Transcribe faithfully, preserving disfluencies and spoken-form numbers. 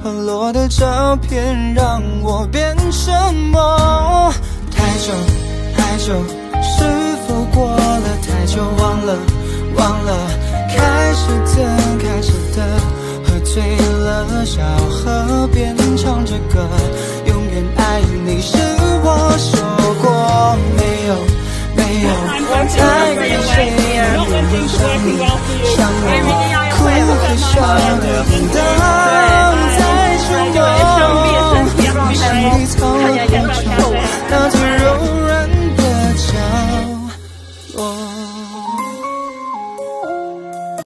滑落的照片让我变沉默。太久太久，是否过了太久？忘了忘了，开始的开始的，喝醉了小河边唱着歌，永远爱你是我说过没有没有，爱跟谁也不能伤你，伤我哭和笑的